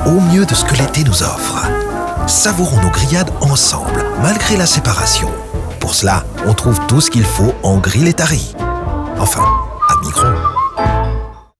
au mieux de ce que l'été nous offre. Savourons nos grillades ensemble, malgré la séparation. Pour cela, on trouve tout ce qu'il faut en grill et tari. Enfin, à Migros.